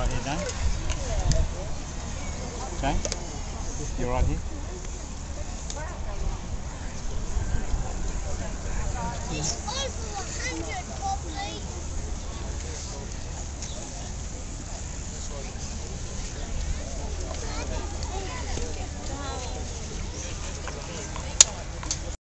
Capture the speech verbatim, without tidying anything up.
right here, Dan. Dan, you're right here. It's over one hundred.